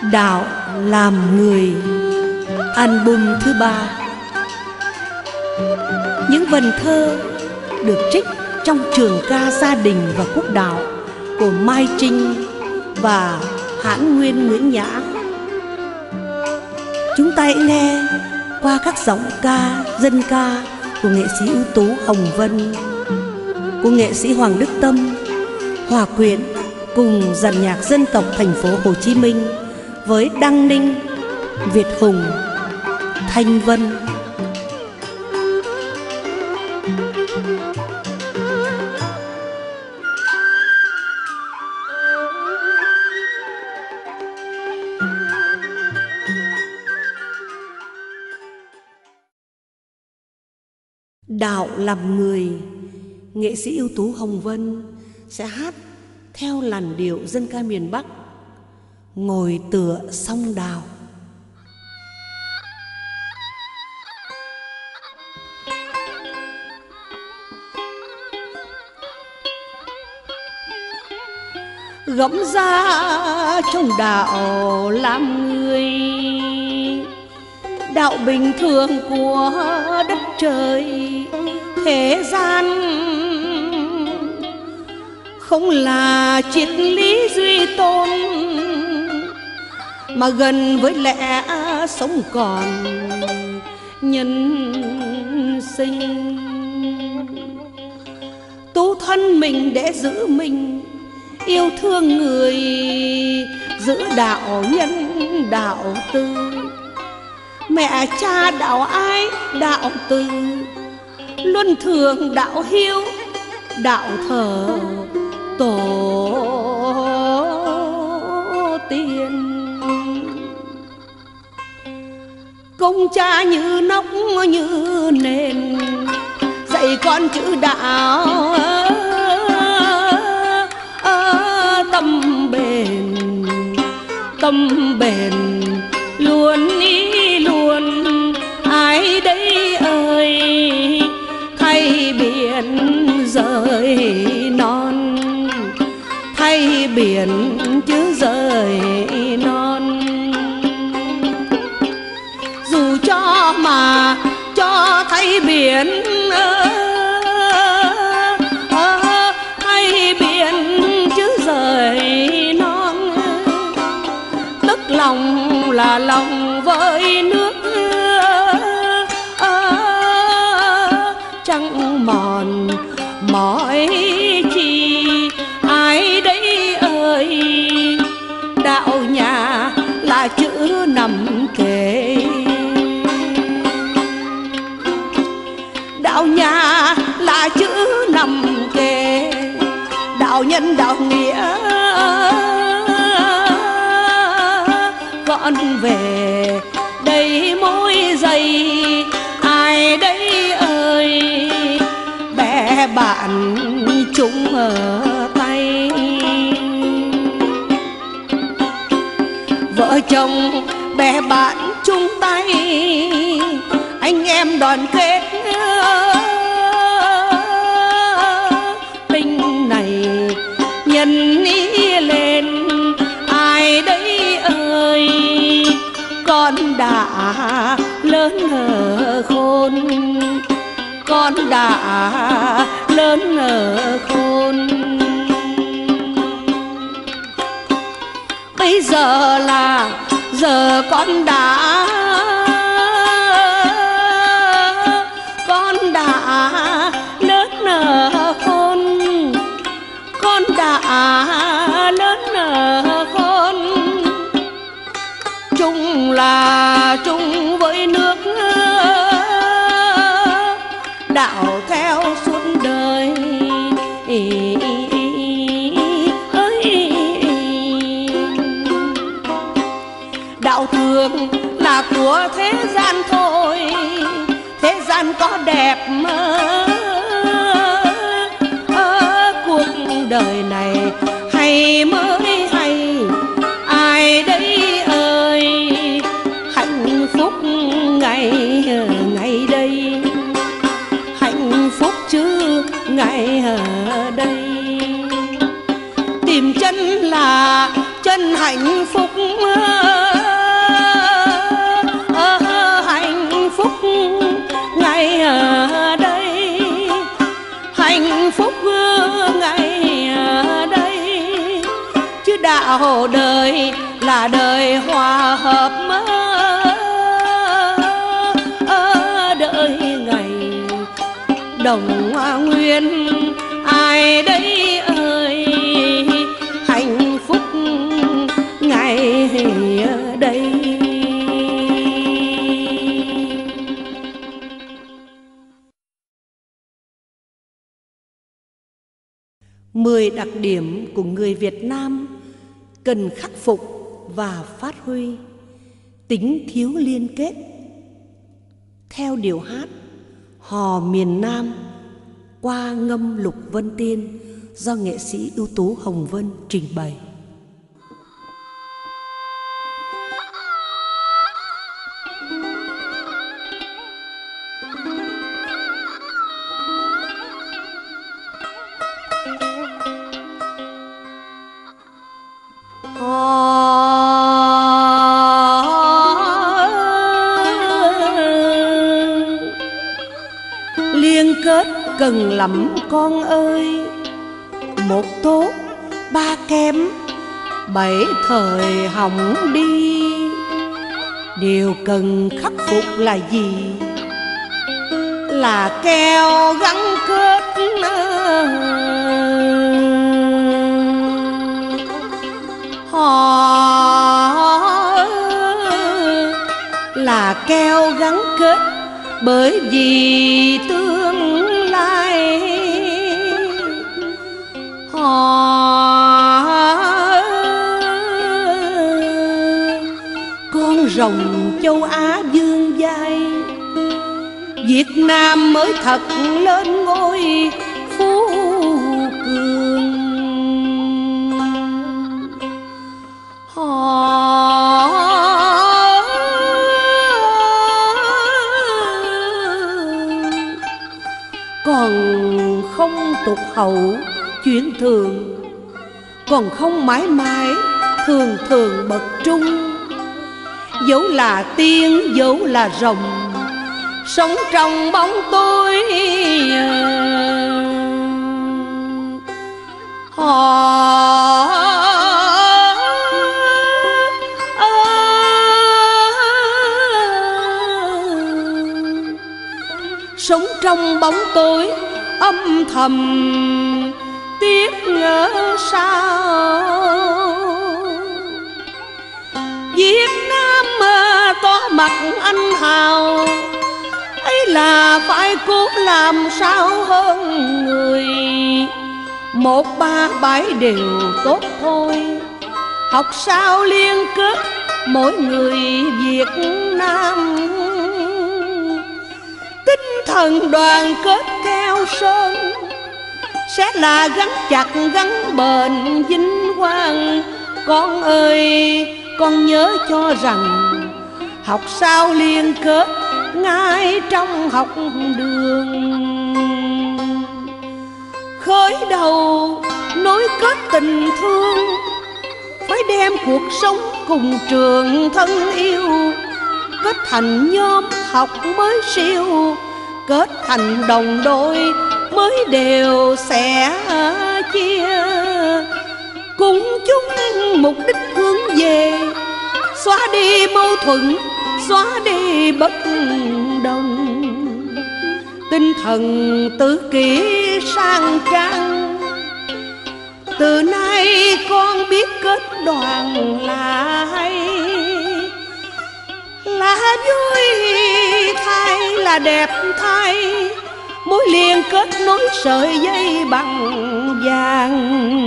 Đạo làm người, album thứ 3. Những vần thơ được trích trong trường ca Gia đình và Quốc đạo của Mai Trinh và Hãn Nguyên Nguyễn Nhã. Chúng ta hãy nghe qua các giọng ca, dân ca của nghệ sĩ ưu tú Hồng Vân, của nghệ sĩ Hoàng Đức Tâm, hòa quyện cùng dàn nhạc dân tộc thành phố Hồ Chí Minh với Đăng Ninh, Việt Hùng, Thanh Vân. Đạo làm người, nghệ sĩ ưu tú Hồng Vân sẽ hát theo làn điệu dân ca miền Bắc, Ngồi tựa sông đào. Gẫm ra trong đạo làm người, đạo bình thường của đất trời thế gian, không là triết lý duy tôn mà gần với lẽ sống còn nhân sinh. Tu thân mình để giữ mình, yêu thương người, giữ đạo nhân đạo tư. Mẹ cha đạo ái đạo từ, luân thường đạo hiếu đạo thờ tổ tiên. Công cha như nóc như nền, dạy con chữ đạo tâm bền luôn ý luôn. Ai đấy ơi thay biển rời non, thay biển chứ rời non. Dù cho mà cho thay biển thay biển chứ rời non, tức lòng là lòng với nước, chẳng mòn mỏi chi. Ai đấy ơi đạo nhà là chữ nằm kề, đạo nhà là chữ nằm kề. Đạo nhân đạo nghĩa gọn về đây mối dây. Ai đấy ơi bè bạn chung ở tay, vợ chồng bè bạn chung tay, anh em đoàn kết. Tình này nhân ý lên. Ai đấy ơi con đã lớn ở khôn, con đã lớn ở khôn. Bây giờ là giờ con đã lớn ở khôn, con đã lớn ở khôn. Chung là chung với nước, đạo theo suốt đời. Đạo thường là của thế gian thôi, thế gian có đẹp cuộc đời này hay mới hay. Ai đấy ơi hạnh phúc ngày ngày đây, hạnh phúc chứ ngày ở đây. Tìm chân là chân hạnh phúc dạo đời là đời hòa hợp đợi ngày đồng nguyên. Ai đây ơi hạnh phúc ngày đây. Mười đặc điểm của người Việt Nam cần khắc phục và phát huy: tính thiếu liên kết. Theo điệu hát Hò miền Nam qua ngâm Lục Vân Tiên do nghệ sĩ ưu tú Hồng Vân trình bày. Liên kết cần lắm con ơi, một tốt ba kém, bảy thời hỏng đi. Điều cần khắc phục là gì? Là keo gắn kết. Là keo gắn kết, bởi vì tương lai con rồng châu Á dương giai, Việt Nam mới thật lên ngôi phú cường. Còn không tục hậu chuyện thường, còn không mãi mãi thường thường bậc trung. Dẫu là tiên dẫu là rồng, sống trong bóng tối. Sống trong bóng tối âm thầm tiếc ngỡ sao. Việt Nam mà tỏ mặt anh hào, ấy là phải cố làm sao hơn người. Một ba bảy đều tốt thôi, học sao liên kết mỗi người Việt Nam. Tinh thần đoàn kết keo sơn sẽ là gắn chặt gắn bền vinh quang. Con ơi con nhớ cho rằng, học sao liên kết ngay trong học đường. Khởi đầu nối kết tình thương, phải đem cuộc sống cùng trường thân yêu. Kết thành nhóm học mới siêu, kết thành đồng đôi mới đều sẽ chia. Cùng chung mục đích hướng về, xóa đi mâu thuẫn, xóa đi bất đồng. Tinh thần tự kỷ sang trang, từ nay con biết kết đoàn là hay. Là vui thay, là đẹp thay, mối liên kết nối sợi dây bằng vàng.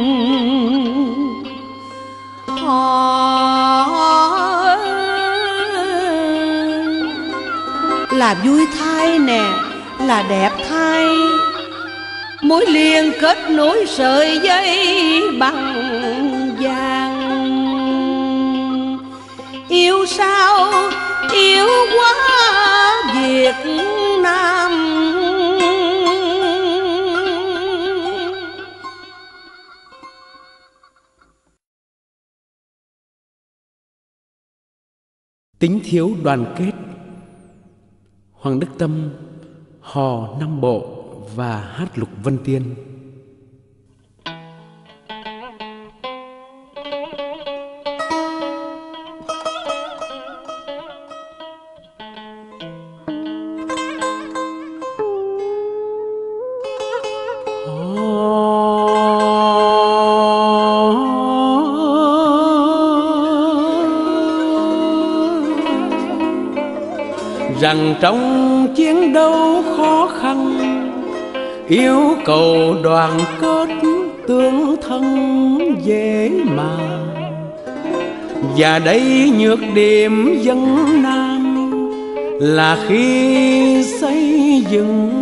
Là vui thay nè, là đẹp thay, mối liên kết nối sợi dây bằng vàng. Yêu sao yêu quá Việt Nam. Tính thiếu đoàn kết. Hoàng Đức Tâm hò Nam Bộ và hát Lục Vân Tiên. rằng trong chiến đấu khó khăn yêu cầu đoàn kết tương thân dễ mà. Và đây nhược điểm dân Nam là khi xây dựng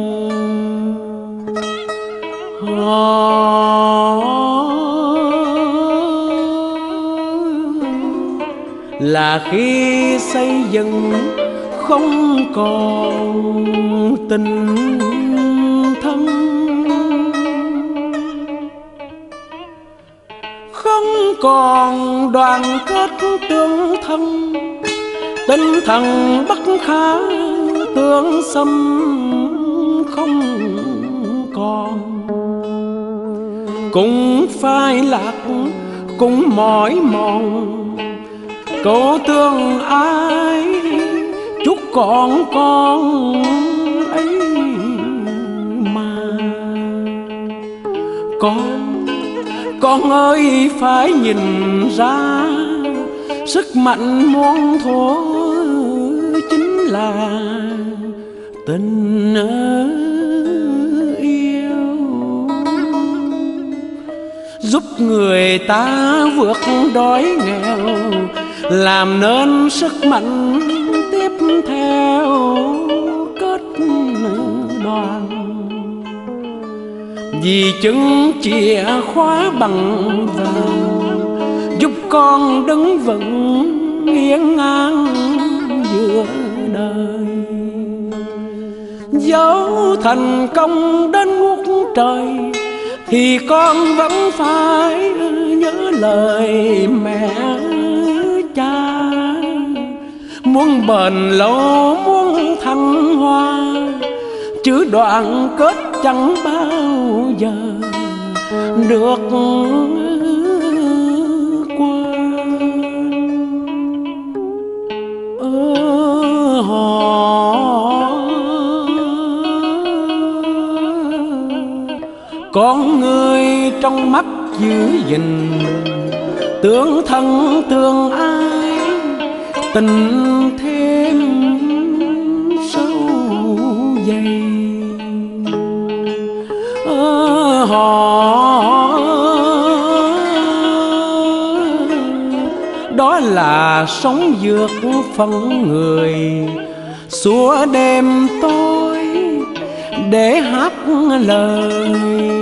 là khi xây dựng không còn tình thân, không còn đoàn kết tương thân, tinh thần bất khả tương xâm không còn. Cũng phai lạc cũng mỏi mòn cố tương ai chúc con ấy mà. Con ơi phải nhìn ra sức mạnh muôn thuở chính là tình yêu, giúp người ta vượt đói nghèo, làm nên sức mạnh tiếp theo kết đoàn. Vì chứng chìa khóa bằng vàng giúp con đứng vững hiên ngang giữa đời. Dẫu thành công đến ngút trời thì con vẫn phải nhớ lời mẹ cha. Muốn bền lâu muốn thăng hoa, chứ đoàn kết chẳng bao giờ được quên. Con người trong mắt giữ gìn tương thân tương ái, tình thêm sâu dày. Đó là sống vượt phận người, xua đêm tối để hát lời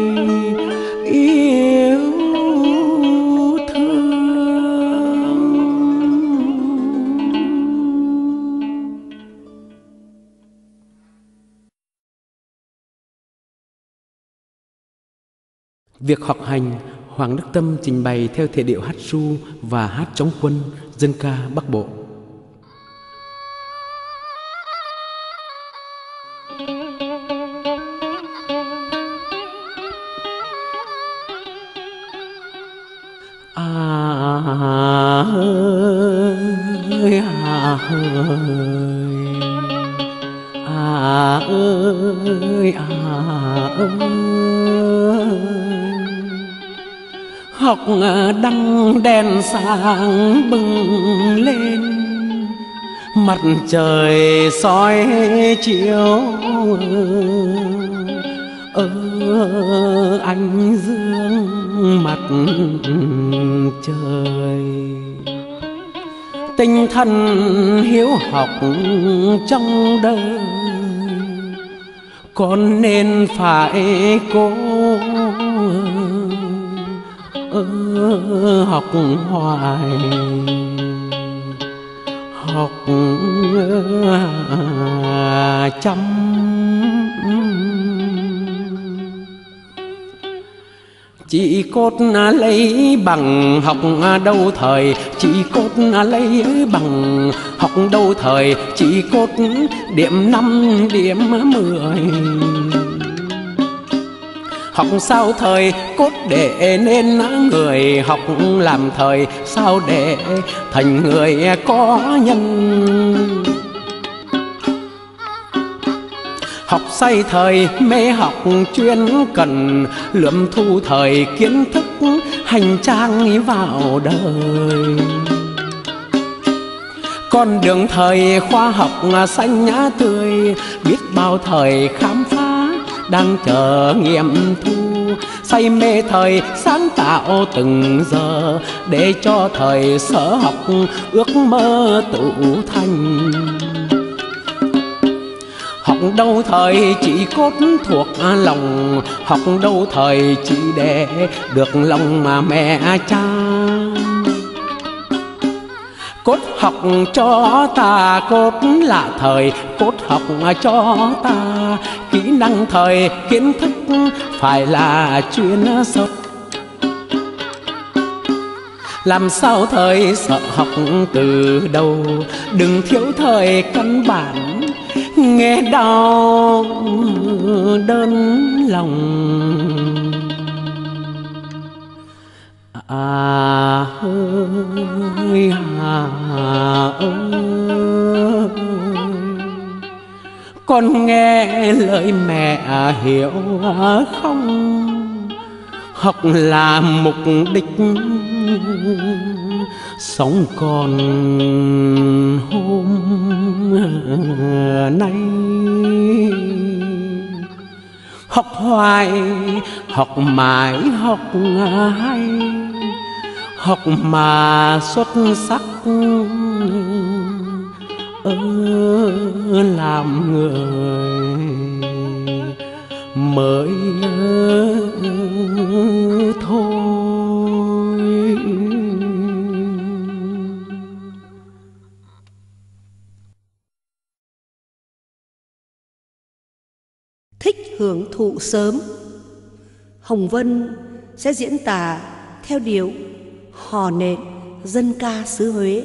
yêu thương. Việc học hành, Hoàng Đức Tâm trình bày theo thể điệu hát ru và hát chống quân, dân ca Bắc Bộ. Học đăng đèn sáng bừng lên, mặt trời soi chiếu ánh dương mặt trời. Tinh thần hiếu học trong đời con nên phải cố học hoài, học chăm. Chỉ cốt lấy bằng học đâu thời, chỉ cốt lấy bằng học đâu thời, chỉ cốt điểm 5 điểm 10. Học sao thời cốt để nên người, học làm thời sao để thành người có nhân. Học say thời mê học chuyên cần, lượm thu thời kiến thức hành trang vào đời. Con đường thời khoa học xanh nhã tươi, biết bao thời khám phá đang chờ nghiệm thu. Say mê thời sáng tạo từng giờ, để cho thời sở học ước mơ tụ thành. Học đâu thời chỉ cốt thuộc lòng, học đâu thời chỉ để được lòng mà mẹ cha. Cốt học cho ta cốt là thời, cốt học cho ta kỹ năng thời, kiến thức phải là chuyên sâu. Làm sao thời sợ học từ đầu, đừng thiếu thời căn bản, nghe đau đơn lòng. Ơi con nghe lời mẹ hiểu không? Học là mục đích sống còn hôm nay. Học hoài, học mãi, học hay, học mà xuất sắc làm người mới thôi. Thích hưởng thụ sớm. Hồng Vân sẽ diễn tả theo điệu hò nện dân ca xứ Huế.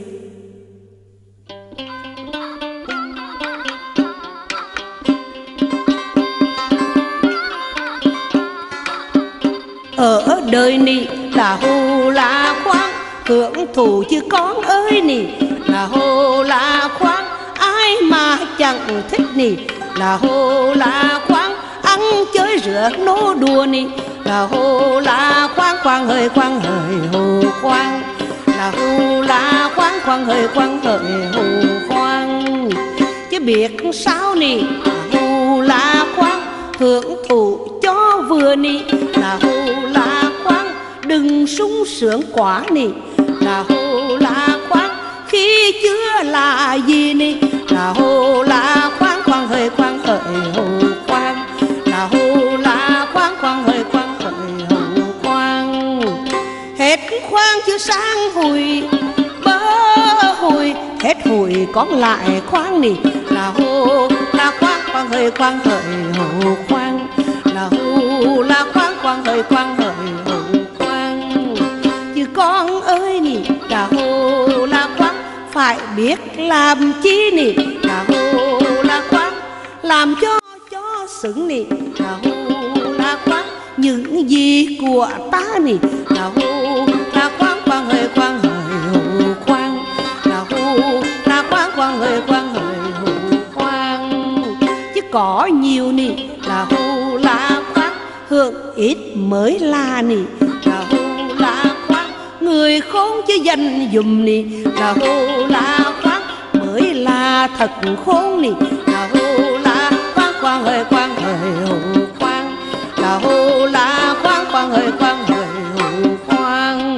Ở đời nị là hồ là khoáng, hưởng thụ chứ con ơi nị là hồ là khoáng. Ai mà chẳng thích nị là hồ là khoáng, ăn chơi rửa nô đùa nị là hồ là khoáng. Khoáng hời hồ khoáng, là hồ là khoáng. Khoáng hời hồ khoáng. Chứ biết sao nị là hồ là khoáng, hưởng thụ cho vừa nị là hồ là khoáng. Đừng sung sướng quá nị là hồ là khoáng, khi chưa là gì nị là hồ là khoáng. Khoáng hời hồ khoáng, là hồ là khoáng. Khoáng hời hồ khoáng. Hết khoáng chứ sang hùi bơ hùi, hết hùi còn lại khoáng nị là hồ là khoáng. Khoáng hời hồ khoáng, là hồ là khoáng. Khoáng hời hồ khoáng. Chứ con ơi nị là hồ là khoáng, phải biết làm chi nị là hồ là khoáng. Làm cho xứng nị là hồ là khoáng. Những gì của ta nị là hồ là khoáng. Khoáng hời hồ khoáng, là hồ là khoáng. Khoáng hời hồ khoáng. Chứ có nhiều nị là hồ là khoáng, hưởng ít mới là nị là hồ là khoáng. Người khôn chứ dành dùm nị là hồ là khoáng, mới là thật khôn nị là hồ là khoáng. Khoáng hời hồ khoáng, là hồ là khoáng. Khoáng hời hồ khoáng.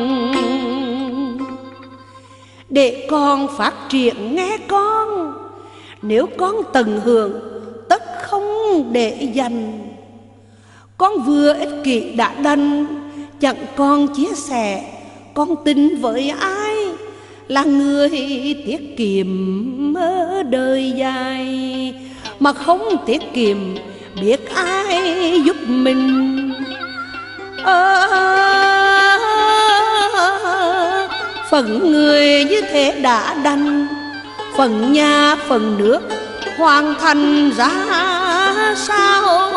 Để con phát triển nghe con, nếu con tận hưởng tất không để dành. Con vừa ích kỷ đã đành, chẳng con chia sẻ con tin với ai là người tiết kiệm ở đời dài. Mà không tiết kiệm biết ai giúp mình. Phần người như thế đã đành, phần nhà phần nước hoàn thành ra sao.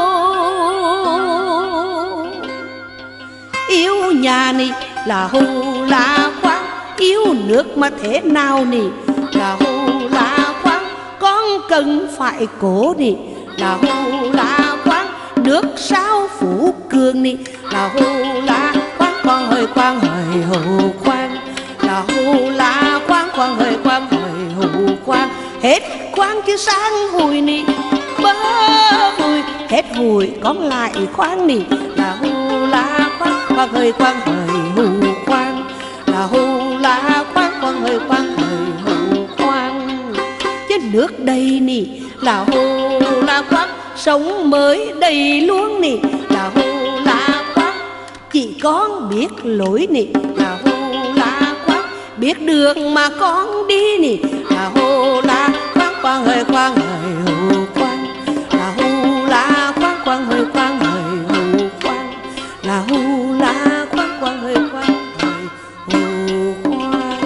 Yêu nhà nị là hồ là khoáng, yêu nước mà thế nào nị là hồ là khoáng. Con cần phải cố nị là hồ là khoáng. Nước sao phủ cường nị là hồ là khoáng. Khoáng hời hồ khoáng, là hồ là khoáng. Khoáng hời hồ khoan. Hết khoan chứ sang hùi nị bơ hùi, hết hùi còn lại khoan nị là hù la khoan. Khoan hơi khoan hơi hù khoan, là hù la khoan khoan hơi khoan hơi hù khoan. Chứ nước đầy nị là hù la khoan, sống mới đầy luôn nị là hù la khoan. Chỉ con biết lối nị là hù la khoan, biết đường mà con đi nị là hù la khoan khoan hơi khoan hơi hù khoan, là hù la khoan khoan hơi khoan hơi hù khoan, là hù la khoan khoan hơi khoan hơi hù khoan.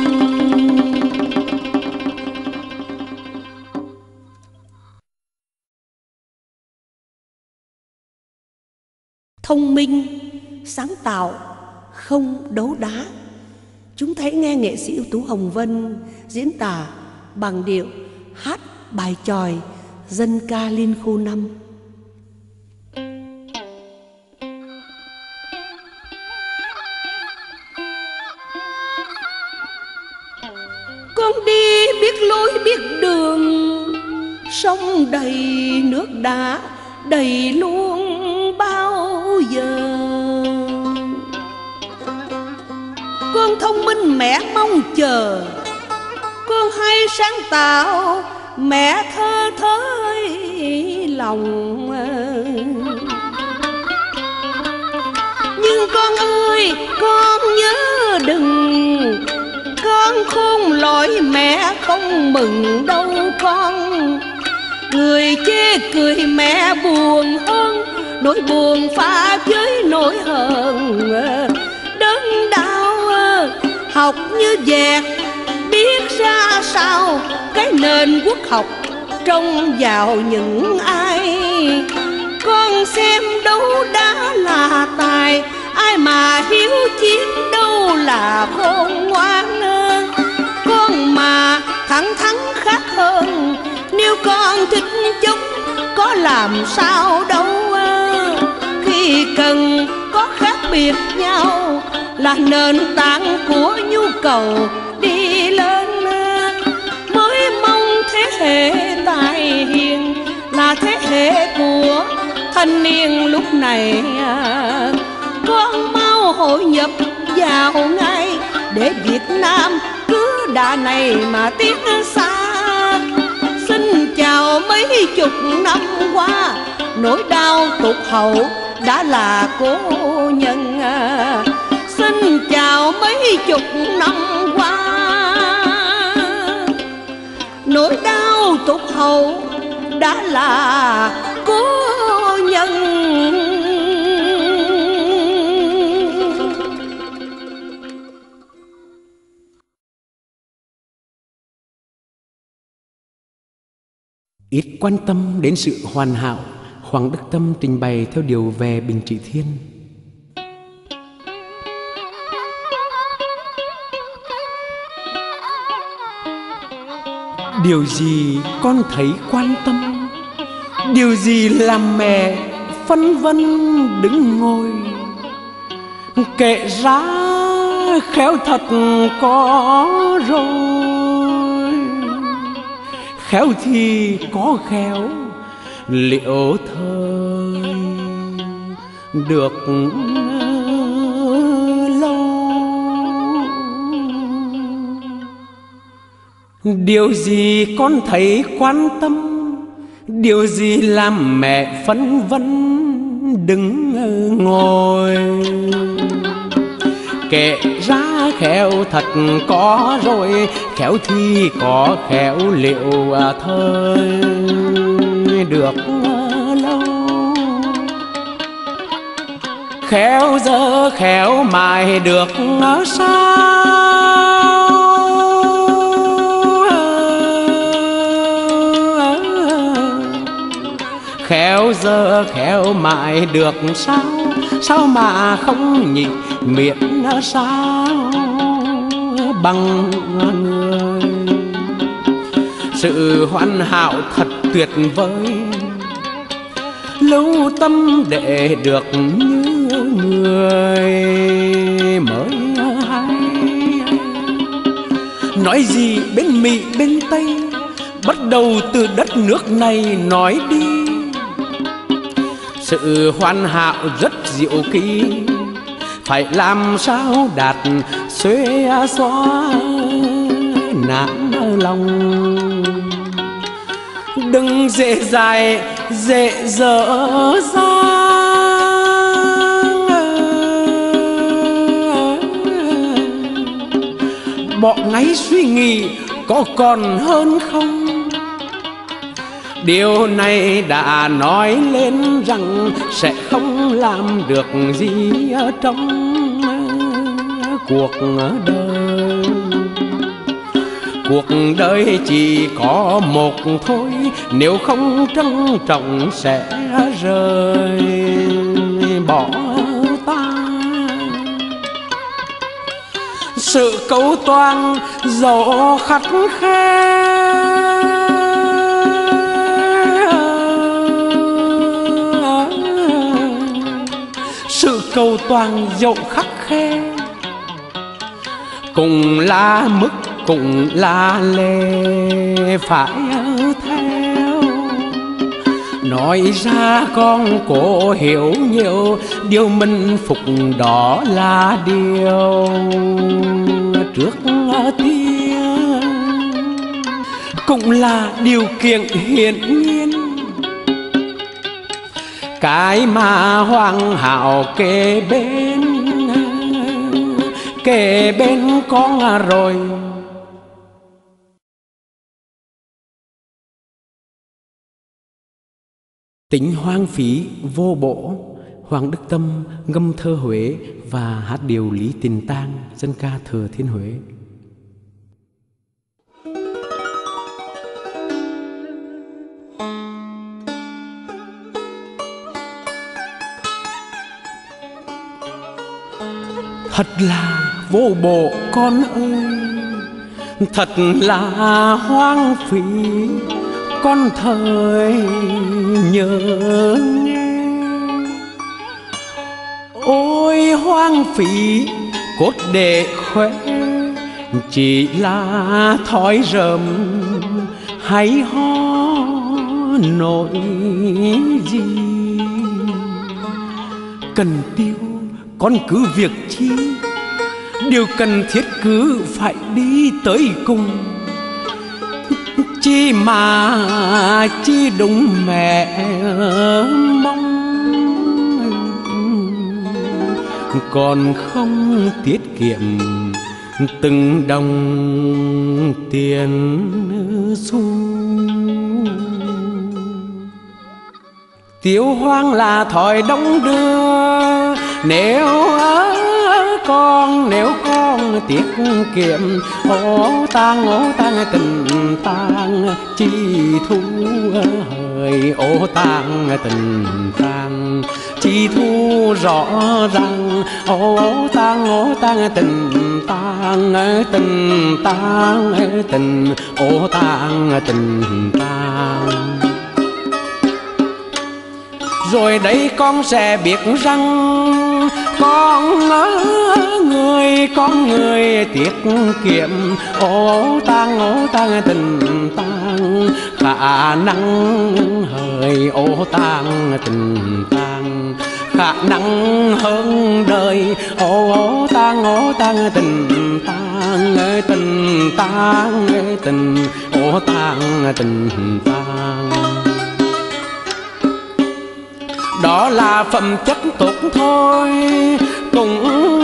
Thông minh, sáng tạo, không đấu đá. Chúng thấy nghe nghệ sĩ ưu tú Hồng Vân diễn tả bằng điệu hát bài chòi dân ca Liên Khu 5. Con đi biết lối biết đường, sông đầy nước đá đầy luôn bao giờ. Con thông minh mẹ mong chờ, con hay sáng tạo mẹ thơ thới lòng. Nhưng con ơi con nhớ đừng, con khôn lỗi mẹ không mừng đâu con. Người chê cười mẹ buồn hơn, nỗi buồn pha với nỗi hờn. Đớn đau học như dẹt, biết ra sao cái nền quốc học trông vào những ai. Con xem đấu đá là tài, ai mà hiếu chiến đâu là khôn ngoan. Con mà thẳng thắn khác hơn, nếu con thích chúng có làm sao đâu. Khi cần có khác biệt nhau là nền tảng của nhu cầu đi lên. Mới mong thế hệ tài hiền là thế hệ của thanh niên lúc này. Con mau hội nhập vào ngay để Việt Nam cứ đà này mà tiến xa. Xin chào mấy chục năm qua, nỗi đau tụt hậu đã là cố nhân. Xin chào mấy chục năm qua, nỗi đau tụt hậu đã là cố nhân. Ít quan tâm đến sự hoàn hảo, Hoàng Đức Tâm trình bày theo điều về Bình Trị Thiên. Điều gì con thấy quan tâm, điều gì làm mẹ phân vân đứng ngồi. Kệ ra khéo thật có rồi, khéo thì có khéo, liệu thời được lâu. Điều gì con thấy quan tâm, điều gì làm mẹ phân vân đứng ngồi. Kệ ra khéo thật có rồi, khéo thì có khéo liệu thời được lâu. Khéo giờ khéo mãi được sao, khéo giờ khéo mãi được sao. Sao mà không nhịn miệng sao bằng người. Sự hoàn hảo thật tuyệt vời, lâu tâm để được như người mới hay. nói gì bên Mỹ bên Tây, bắt đầu từ đất nước này nói đi. Sự hoàn hảo rất diệu kỳ, phải làm sao đạt xuê xóa nản lòng. Đừng dễ dãi dễ dở dang, bỏ ngay suy nghĩ có còn hơn không. Điều này đã nói lên rằng sẽ không làm được gì ở trong cuộc đời. Cuộc đời chỉ có một thôi, nếu không trân trọng sẽ rời bỏ ta. Sự cầu toàn dẫu khắt khe, sự cầu toàn dẫu khắt khe, cùng là mức cũng là lệ phải theo. Nói ra con cố hiểu nhiều, điều mình phục đó là điều trước tiên, cũng là điều kiện hiển nhiên. Cái mà hoàn hảo kề bên con rồi. Tính hoang phí vô bổ, Hoàng Đức Tâm ngâm thơ Huế và hát điều Lý Tình Tang, dân ca Thừa Thiên Huế. Thật là vô bổ con ơi, thật là hoang phí con thời nhớ nghe. Ôi hoang phí cốt để khoe, chỉ là thói rầm hay ho nổi gì. Cần tiêu con cứ việc chi, điều cần thiết cứ phải đi tới cùng. Chi mà chi đúng mẹ mong, còn không tiết kiệm từng đồng tiền xu. Tiêu hoang là thói đông đưa, nếu con tiết kiệm. Ô tang tình tang chi thu hời, ô tang tình tang chi thu rõ ràng. Ô tang tình tang tình ô tang tình tang. Rồi đây con sẽ biết rằng con người tiết kiệm. Ô tang tình tang khả năng hời. Ô tang tình tang khả năng hơn đời. Ô tang tình tang ô tang tình tang. Đó là phẩm chất tốt thôi, cũng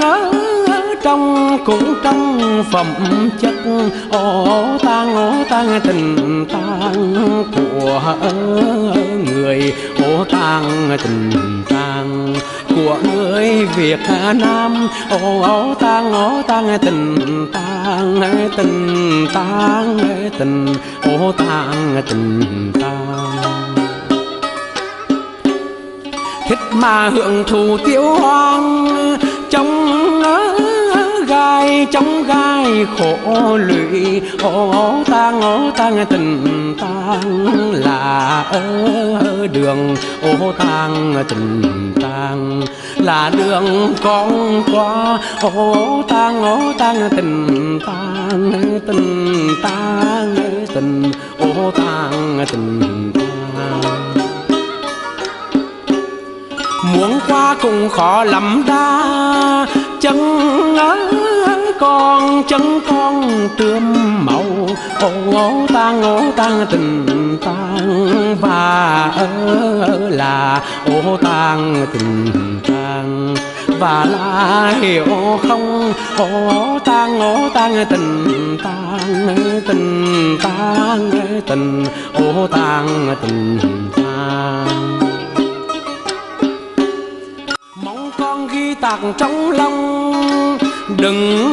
trong phẩm chất. Ô tang tình tang của người. Ô tang tình tang của người Việt Nam. Ô tang tình tang ô tang tình tang. Thích mà hưởng thụ tiêu hoang, trong gai khổ lụy. Ô tang tình tang là đường ô tang tình tang, là đường con qua ô tang tình tang, tình tang tình ô tang tình tang. Muốn qua cũng khó lắm đa, chân chân con tươm màu ô tang tình tang, và là ô tang tình tang, và là hiểu không ô tang tình tang, tình tang tình ô tang tình tang. Mong con ghi tạc trong lòng, đừng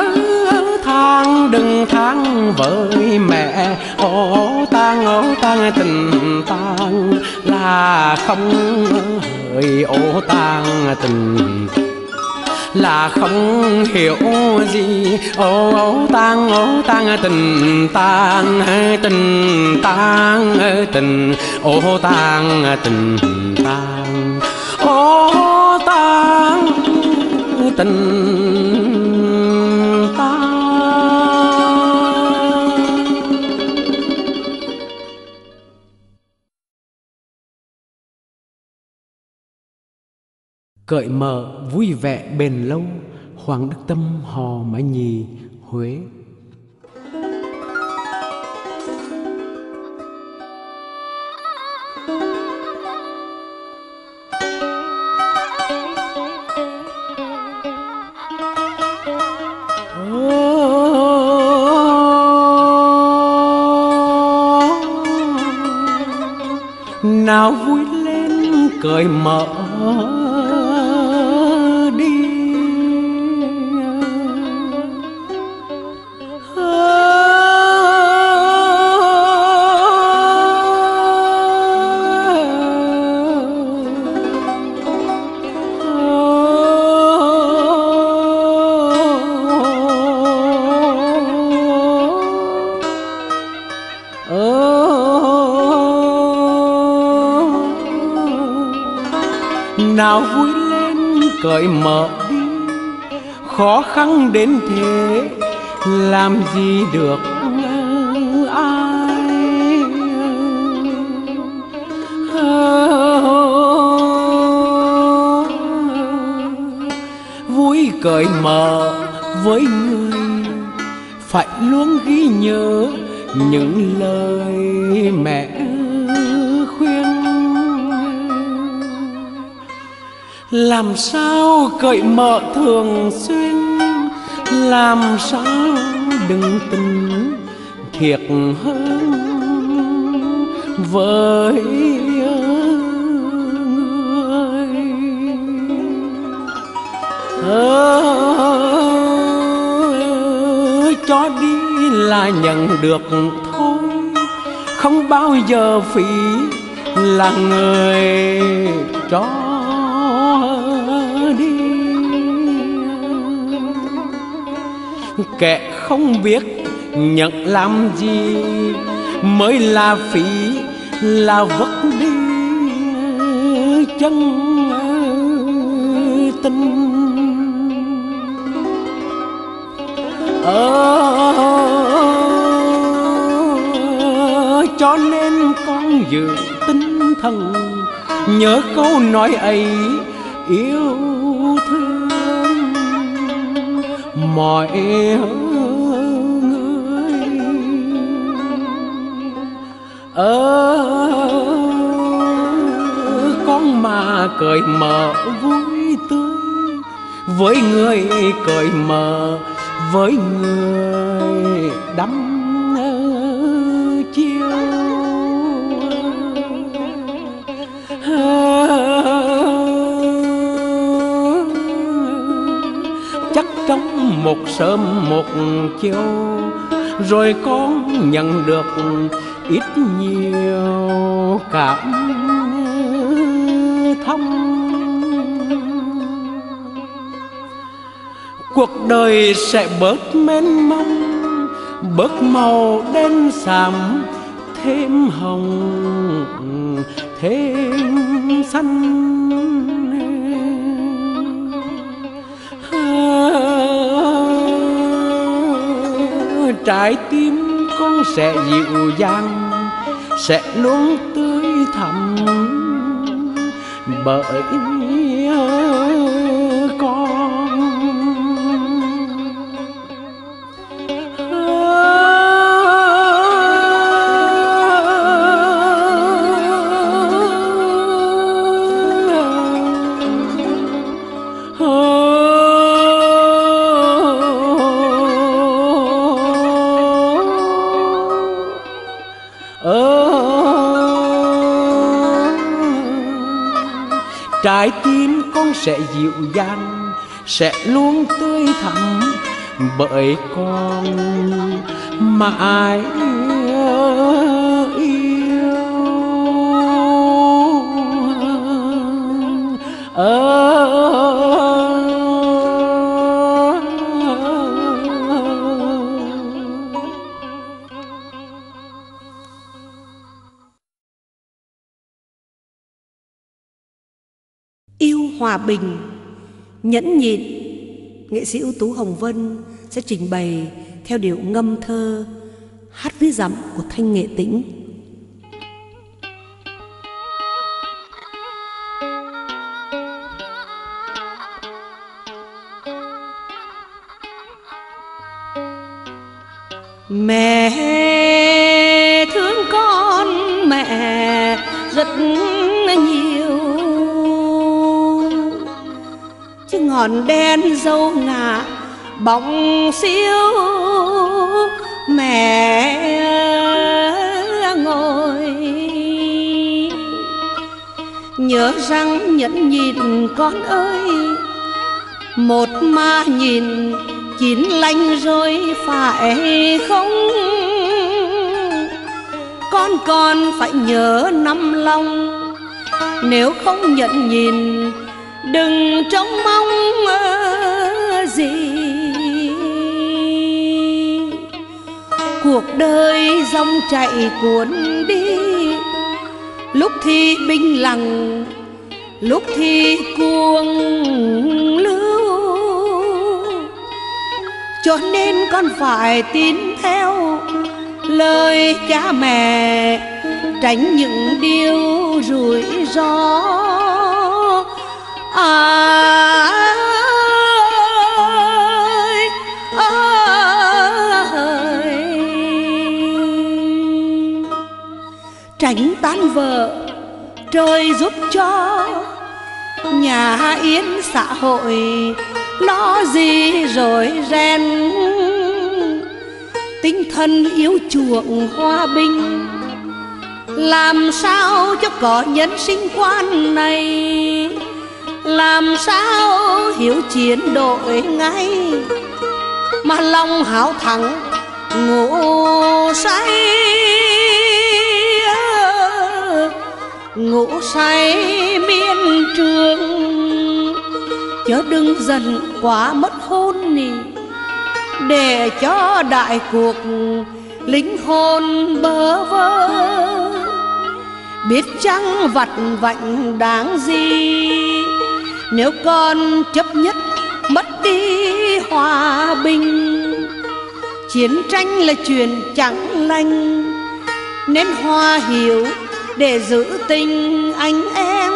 đừng than với mẹ ô tang tình tang, là không hỡi ô tang tình, là không hiểu gì ô tang tình tang, tình tang tình ô tang tình tang, ô tang tình tang. Cởi mở vui vẻ bền lâu, Hoàng Đức Tâm Hò Mái Nhì, Huế. Nào vui lên cởi mở đi, nào vui lên cởi mở đi, khó khăn đến thế làm gì được ai. Vui cởi mở với người phải luôn ghi nhớ những lời mẹ khuyên, làm sao cởi mở thường xuyên, làm sao đừng tình thiệt hơn với người. Cho đi là nhận được thôi, không bao giờ phí là người cho đi. Kẻ không biết nhận làm gì mới là phí, là vất đi chân tình. Cho nên con giữ tinh thần nhớ câu nói ấy, yêu thương mọi người. Con mà cởi mở vui tươi với người, cởi mở với người đắm chiêu. Chắc trong một sớm một chiều rồi con nhận được ít nhiều cảm thông. Cuộc đời sẽ bớt mênh mông, bớt màu đen xám, thêm hồng thêm xanh. Trái tim con sẽ dịu dàng, sẽ luôn tươi thắm bởi con. Trái tim con sẽ dịu dàng, sẽ luôn tươi thắm bởi con mãi yêu. Yêu hòa bình, nhẫn nhịn, nghệ sĩ ưu tú Hồng Vân sẽ trình bày theo điệu ngâm thơ hát ví dặm của Thanh Nghệ Tĩnh. Mẹ thương con, mẹ rất nhiều, chứ ngọn đèn dâu ngả bóng xiêu mẹ ngồi nhớ rằng nhẫn nhịn con ơi, một mà nhìn chín lành rồi phải không? Con còn phải nhớ năm lòng, nếu không nhẫn nhịn đừng trông mong gì. Cuộc đời dòng chảy cuốn đi, lúc thì bình lặng, lúc thì cuồng lưu, cho nên con phải tin theo lời cha mẹ, tránh những điều rủi ro. Tránh tan vỡ trời giúp cho, nhà yên xã hội lo gì rồi ren. Tinh thần yêu chuộng hòa bình, làm sao cho có nhân sinh quan này, làm sao hiếu chiến đội ngay, mà lòng háo thắng ngủ say miên trường. Chớ đừng dần quá mất hôn nì, để cho đại cuộc linh hồn bơ vơ. Biết chăng vặt vạnh đáng gì, nếu con chấp nhất mất đi hòa bình. Chiến tranh là chuyện chẳng lành, nên hòa hiểu để giữ tình anh em.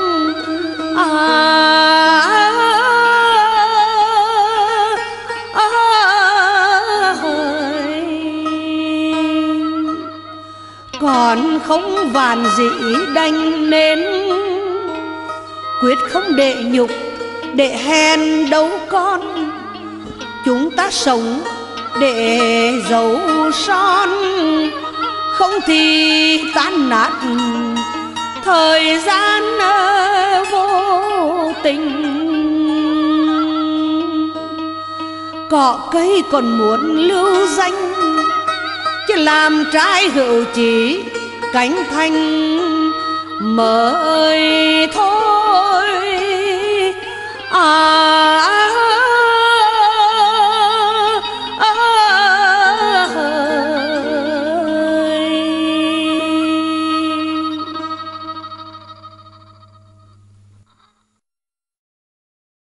Còn không vàn dĩ đành nên, quyết không để nhục để hèn đâu con. Chúng ta sống để dấu son, không thì tan nát thời gian vô tình. Cỏ cây còn muốn lưu danh, chứ làm trái hữu chỉ cánh thành mới thôi.